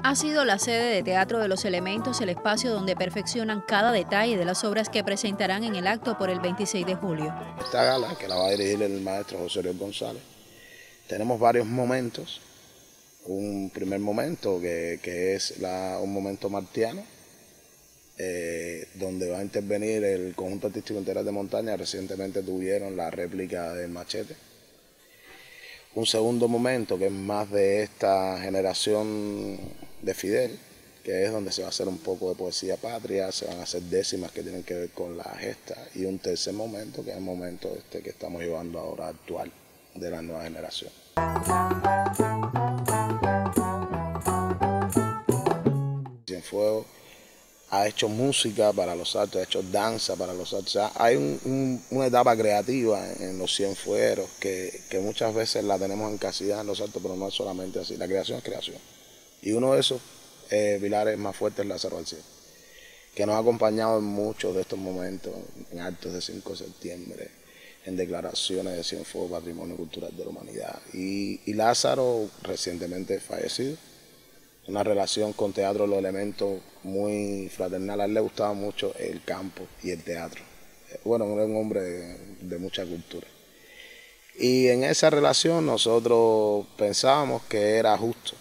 Ha sido la sede de Teatro de los Elementos el espacio donde perfeccionan cada detalle de las obras que presentarán en el acto por el 26 de julio. Esta gala, que la va a dirigir el maestro José Luis González, tenemos varios momentos. Un primer momento que es un momento martiano, donde va a intervenir el conjunto artístico Integral de Montaña. Recientemente tuvieron la réplica del Machete. Un segundo momento que es más de esta generación de Fidel, que es donde se va a hacer un poco de poesía patria, se van a hacer décimas que tienen que ver con la gesta, y un tercer momento que es el momento que estamos llevando ahora actual de la nueva generación. Cienfuegos ha hecho música para los actos, ha hecho danza para los actos. O sea, hay una etapa creativa en los Cienfuegueros que muchas veces la tenemos encasillada en los actos, pero no es solamente así. La creación es creación. Y uno de esos pilares más fuertes es Lázaro García, que nos ha acompañado en muchos de estos momentos, en actos de 5 de septiembre, en declaraciones de Cienfuegos Patrimonio Cultural de la Humanidad. Y Lázaro, recientemente fallecido, una relación con Teatro de los Elementos muy fraternal. A él le gustaba mucho el campo y el teatro. Bueno, era un hombre de mucha cultura. Y en esa relación nosotros pensábamos que era justo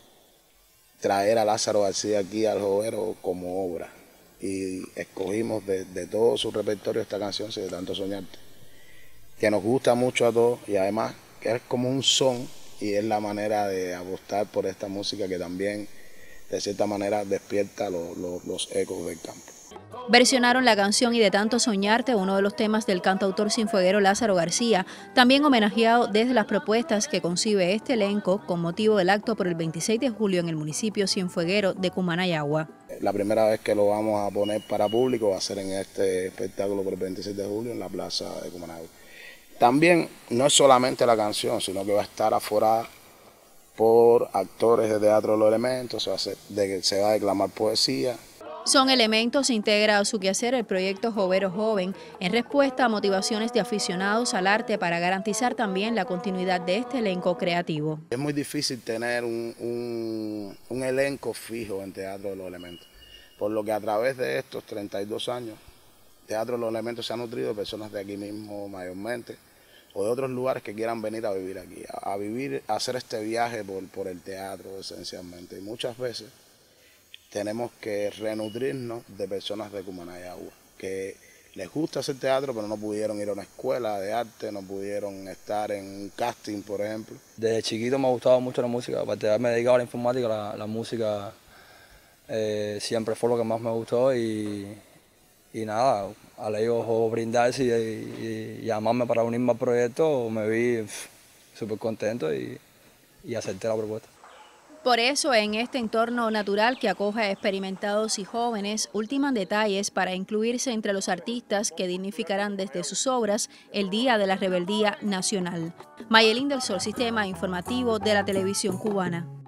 traer a Lázaro García aquí al Jovero como obra. Y escogimos de todo su repertorio esta canción, Si de tanto soñarte, que nos gusta mucho a todos y además que es como un son. Y es la manera de apostar por esta música que también, de cierta manera, despierta los ecos del campo. Versionaron la canción Y de tanto soñarte, uno de los temas del cantautor cienfueguero Lázaro García, también homenajeado desde las propuestas que concibe este elenco con motivo del acto por el 26 de julio en el municipio cienfueguero de Cumanayagua. La primera vez que lo vamos a poner para público va a ser en este espectáculo por el 26 de julio en la plaza de Cumanayagua. También no es solamente la canción, sino que va a estar aforada por actores de Teatro de los Elementos, se va a declamar poesía. Son elementos integra a su quehacer el proyecto Jovero Joven en respuesta a motivaciones de aficionados al arte para garantizar también la continuidad de este elenco creativo. Es muy difícil tener un elenco fijo en Teatro de los Elementos, por lo que a través de estos 32 años, Teatro de los Elementos se ha nutrido de personas de aquí mismo mayormente, o de otros lugares que quieran venir a vivir aquí, a hacer este viaje por el teatro esencialmente. Y muchas veces tenemos que renutrirnos de personas de Cumanayagua, que les gusta hacer teatro, pero no pudieron ir a una escuela de arte, no pudieron estar en un casting, por ejemplo. Desde chiquito me ha gustado mucho la música, aparte de haberme dedicado a la informática, la música siempre fue lo que más me gustó y nada, al ellos brindarse y llamarme para unirme al proyecto, me vi súper contento y acepté la propuesta. Por eso, en este entorno natural que acoge a experimentados y jóvenes, ultiman detalles para incluirse entre los artistas que dignificarán desde sus obras el Día de la Rebeldía Nacional. Mayelín del Sol, Sistema Informativo de la Televisión Cubana.